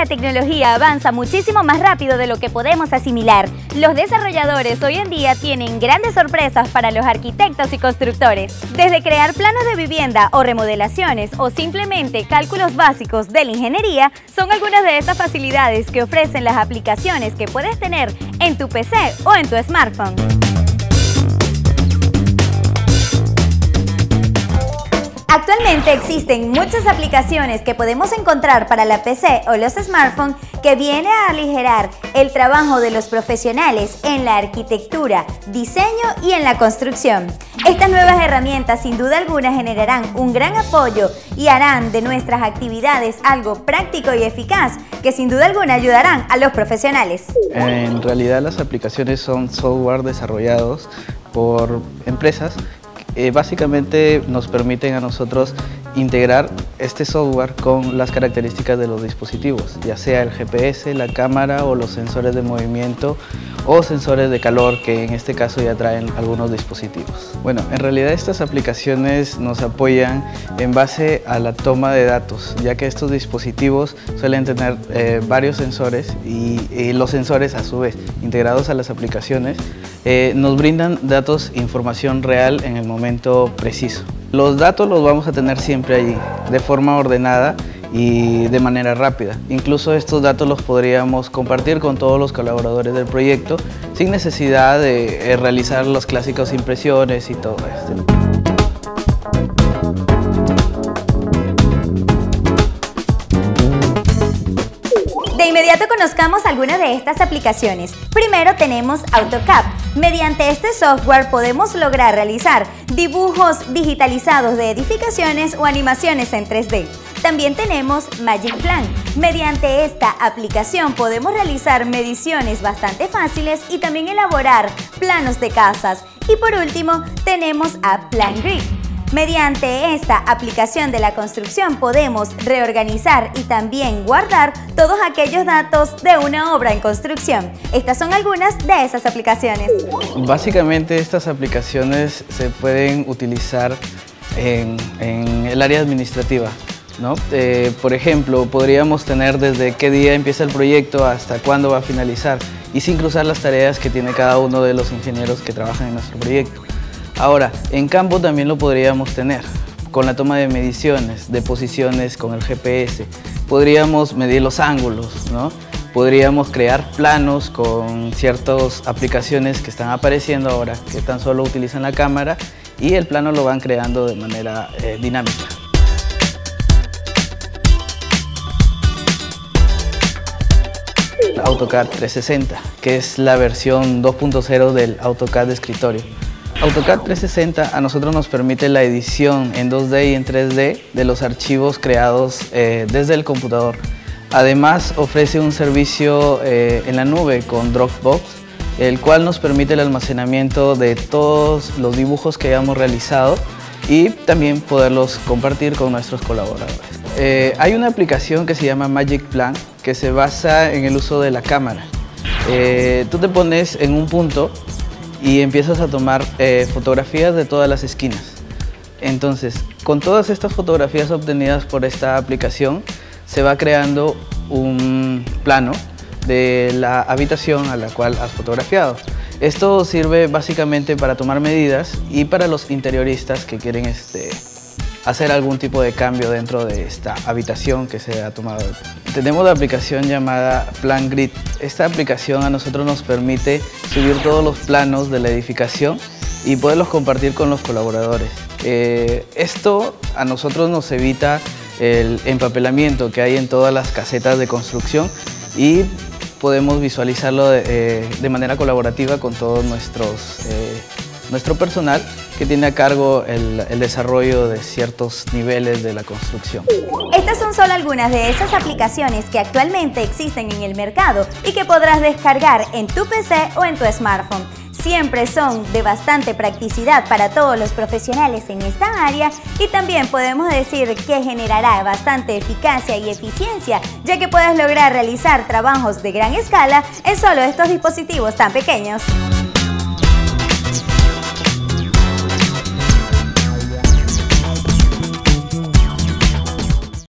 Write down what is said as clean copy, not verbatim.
la tecnología avanza muchísimo más rápido de lo que podemos asimilar. Los desarrolladores hoy en día tienen grandes sorpresas para los arquitectos y constructores. Desde crear planos de vivienda o remodelaciones o simplemente cálculos básicos de la ingeniería, son algunas de estas facilidades que ofrecen las aplicaciones que puedes tener en tu PC o en tu smartphone. Actualmente existen muchas aplicaciones que podemos encontrar para la PC o los smartphones que vienen a aligerar el trabajo de los profesionales en la arquitectura, diseño y en la construcción. Estas nuevas herramientas sin duda alguna generarán un gran apoyo y harán de nuestras actividades algo práctico y eficaz que sin duda alguna ayudarán a los profesionales. En realidad las aplicaciones son software desarrollados por empresas. Básicamente nos permiten a nosotros integrar este software con las características de los dispositivos, ya sea el GPS, la cámara o los sensores de movimiento o sensores de calor, que en este caso ya traen algunos dispositivos. Bueno, en realidad estas aplicaciones nos apoyan en base a la toma de datos, ya que estos dispositivos suelen tener varios sensores y los sensores a su vez integrados a las aplicaciones nos brindan datos, información real en el momento preciso. Los datos los vamos a tener siempre allí, de forma ordenada y de manera rápida. Incluso estos datos los podríamos compartir con todos los colaboradores del proyecto sin necesidad de realizar las clásicas impresiones y todo esto. De inmediato conozcamos algunas de estas aplicaciones. Primero tenemos AutoCAD. Mediante este software podemos lograr realizar dibujos digitalizados de edificaciones o animaciones en 3D. También tenemos MagicPlan. Mediante esta aplicación podemos realizar mediciones bastante fáciles y también elaborar planos de casas. Y por último tenemos a PlanGrid. Mediante esta aplicación de la construcción podemos reorganizar y también guardar todos aquellos datos de una obra en construcción. Estas son algunas de esas aplicaciones. Básicamente estas aplicaciones se pueden utilizar en el área administrativa, ¿no? Por ejemplo, podríamos tener desde qué día empieza el proyecto hasta cuándo va a finalizar y sincronizar las tareas que tiene cada uno de los ingenieros que trabajan en nuestro proyecto. Ahora, en campo también lo podríamos tener, con la toma de mediciones, de posiciones con el GPS. Podríamos medir los ángulos, ¿no? Podríamos crear planos con ciertas aplicaciones que están apareciendo ahora, que tan solo utilizan la cámara y el plano lo van creando de manera dinámica. AutoCAD 360, que es la versión 2.0 del AutoCAD de escritorio. AutoCAD 360 a nosotros nos permite la edición en 2D y en 3D de los archivos creados desde el computador. Además ofrece un servicio en la nube con Dropbox, el cual nos permite el almacenamiento de todos los dibujos que hayamos realizado y también poderlos compartir con nuestros colaboradores. Hay una aplicación que se llama MagicPlan que se basa en el uso de la cámara. Tú te pones en un punto y empiezas a tomar fotografías de todas las esquinas. Entonces, con todas estas fotografías obtenidas por esta aplicación, se va creando un plano de la habitación a la cual has fotografiado. Esto sirve básicamente para tomar medidas y para los interioristas que quieren hacer algún tipo de cambio dentro de esta habitación que se ha tomado. Tenemos la aplicación llamada PlanGrid. Esta aplicación a nosotros nos permite subir todos los planos de la edificación y poderlos compartir con los colaboradores. Esto a nosotros nos evita el empapelamiento que hay en todas las casetas de construcción y podemos visualizarlo de manera colaborativa con todo nuestro personal que tiene a cargo el desarrollo de ciertos niveles de la construcción. Estas son solo algunas de esas aplicaciones que actualmente existen en el mercado y que podrás descargar en tu PC o en tu smartphone. Siempre son de bastante practicidad para todos los profesionales en esta área y también podemos decir que generará bastante eficacia y eficiencia, ya que puedes lograr realizar trabajos de gran escala en solo estos dispositivos tan pequeños.